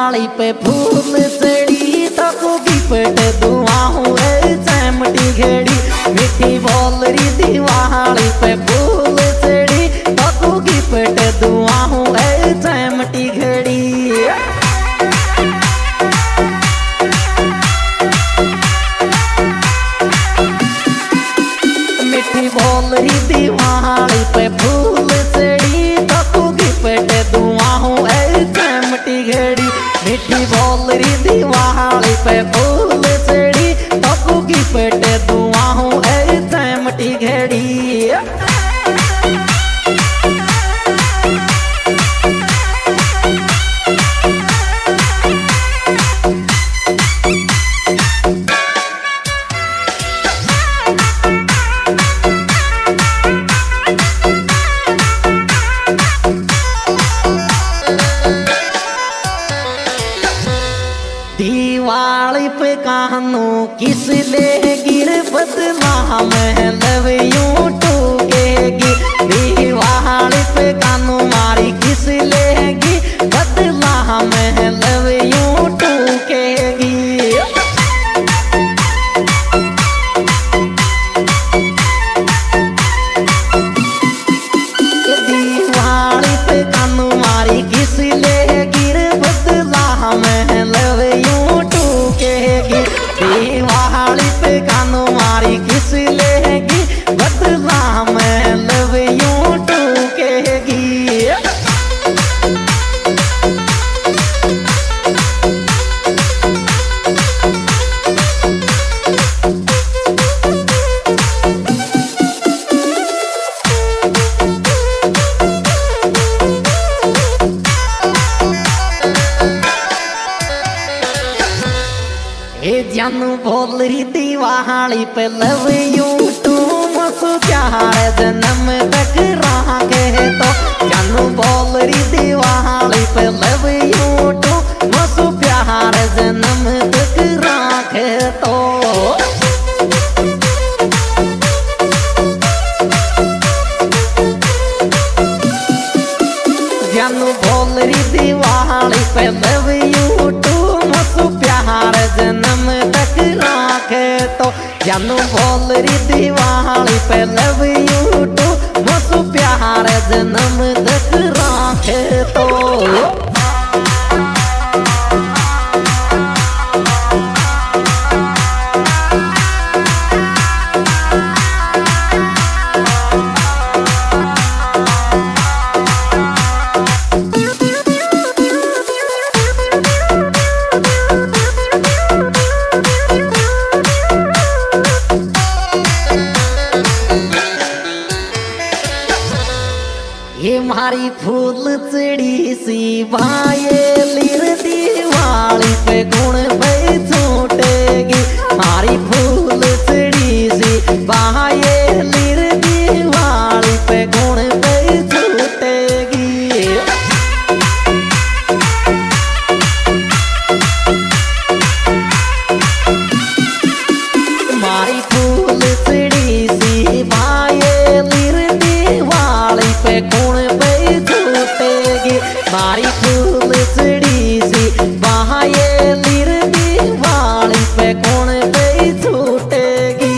दीवाली पे फूल चढ़ी तको गिफ्ट दुआऊं चमटी घेड़ी मीठी बोलरी दीवाली पे फूल चढ़ी तको गिफ्ट दुआऊं चमटी घेड़ी। बोलरी दीवाली पे फूल चढ़ी तको गिफ्ट दुआऊं चमटी घेड़ी मीठी बोलरी दीवाली पे फूल चढ़ी तको गिफ्ट दुआऊं चमटी घेड़ी। दीवाली पे कानू किस ले गिर बदला मैं लव यूं टूकेगी दीवाली पे कानू मारी किस लेगी बदला मैं लव यूं टूकेगी। दीवाली पे कानू मारी किस लेगी बदला मैं लव यूं टूकेगी दीवाली पे कानू मारी किस लेगी बदला मैं लव यूं टूकेगी। जानू बोलरी दीवाली पे लव यूं टू मसु प्यार जन्म तक राखे तो जानू बोलरी दीवाली पे लव यूं टू मसु प्यार जन्म तक राखे तो। जानू बोलरी दीवाली पे लव यूं टू मसु प्यार जन्म तक राखे तो जानू बोलरी दीवाली पे लव यू टू मसु प्यार जन्म तक राखे तो। ये मारी फूल चढ़ी सी बाये लिर दीवाली पे गुण पे छूटेगी मारी फूल चढ़ी सी बाये लिर दीवाली पे गुण पे छूटेगी। मारी फूल चढ़ी सी बाये लिर दीवाली पे गुण मारी फूल चढ़ी सी बाये लिर दीवाली पे गुण पे छूटेगी।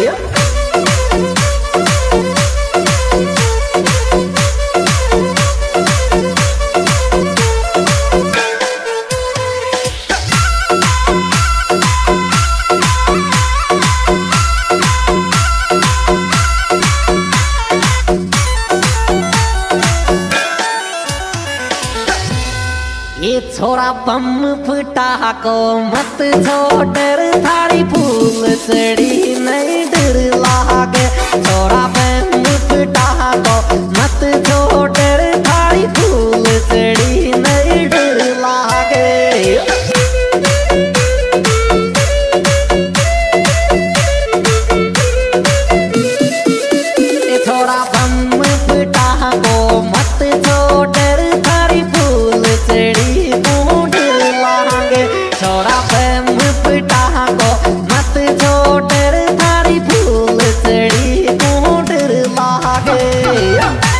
ये छोरा बम फटा को मत छोड़ थारी फूल चढ़ी नहीं डर लागे छोरा बम फटा को मत छोड़ थारी फूल चढ़ी नहीं डर लागे। छोरा बम फटा को मत छोड़ थारी फूल चढ़ी छोरा बम फटा को मत छोड़ थारी फूल चढ़ी डर लागे।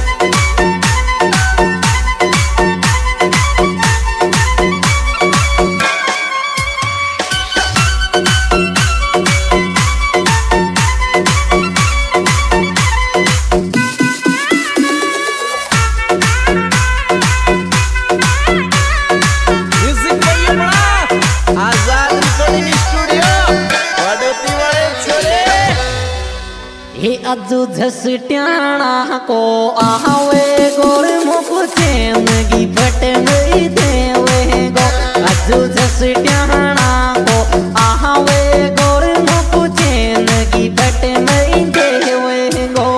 आजाद रिकॉर्डिंग स्टूडियो वडोती वाले छोरे हे अजू झसट्याणा को आवे गोर मुख चैन की बट नहीं देवे गो अजू झसट्याणा को आवे गोर मुख चैन की बट नहीं देवे गो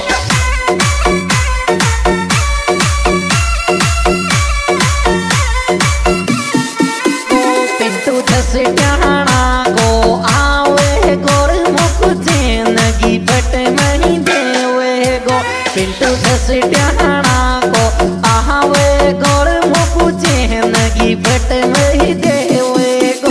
पिंटू झसट्याणा को आवे गोर मुख चैन की बट नहीं देवे गो पिंटू झसट्याणा को आवे गोर मुख चैन की बट नहीं देवे गो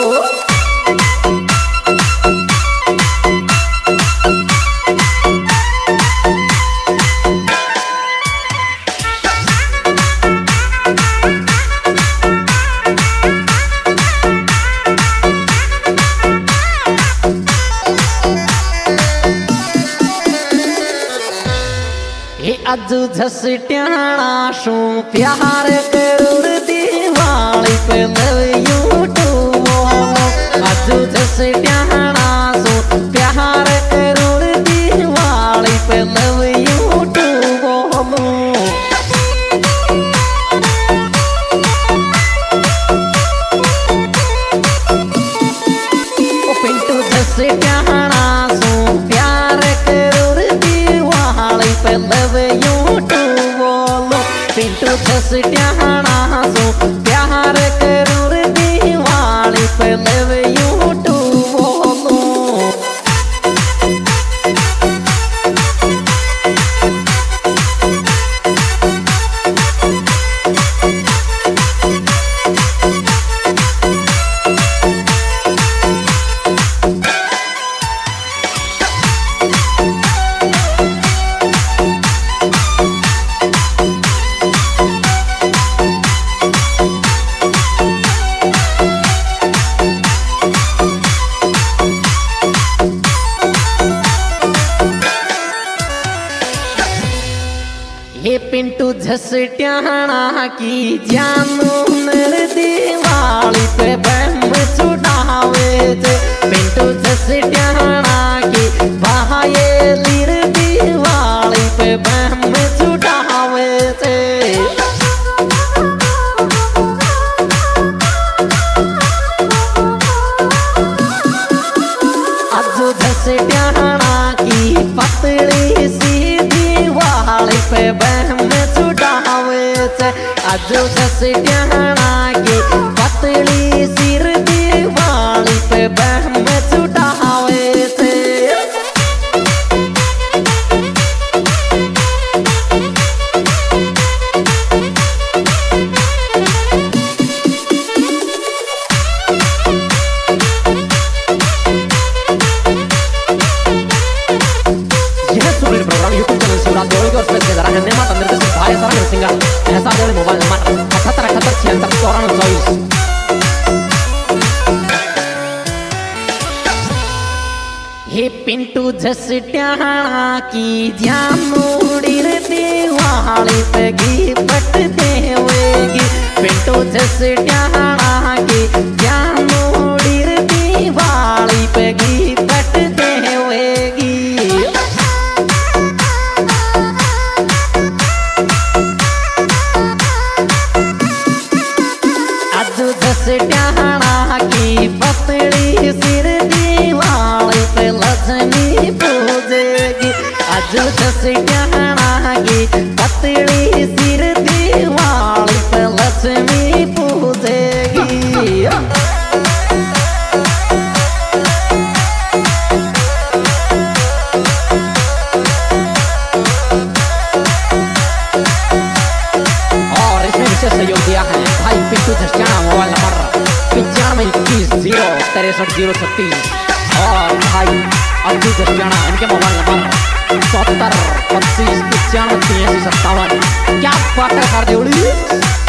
अजू झसट्याणा शू प्यार करूर दीवाली पे लव यू टू बोलो अजू झसट्याणा शू प्यार करूर दीवाली पे लव यू टू बोलो पिंटू झसट्याणा शू प्यार करूर दीवाली पे लव यू टू बोलो पिंटू झसट्याणा शू प्यार करूर दीवाली पे लव यू टू बोलो हे पिंटू झसट्याणा की जानू नर दीवाली पे बम छुड़ावे जे पिंटू झसट्याणा की भाये लीर दीवाली पे बम छुड़ावे जे अजू झसट्याणा की पतली सी दीवाली पे बम छुड़ावे से अजू झसट्याणा की पतली सिर दीवाली पे बम छुड़ावे से यूट्यूब चैनल शिवराज देवड़ी की ओर से दे रहा है नेमा तंत्र से भाई सारा सिंगर ऐसा दे मोबाइल नंबर 78 हे पिंटू झसट्याणा की जानूड़ी रे दीवाली पे घी पट देवेगी पिंटू झसट्याणा की जानूड़ी रे दीवाली पे घी पट देवेगी अजू झसट्याणा की पतली सिर दीवाली पे लक्ष्मी पूजेगी अजू झसट्याणा की पतली सिर दीवाली पे लक्ष्मी पूजेगी और इसमें विशेष सहयोग दिया है भाई पिंटू झसट्याणा मोबाइल नंबर 9521 और भाई अजू झसट्याणा इनके मोबाइल नंबर 74 25 95 83 57 क्या बात है देवड़ी।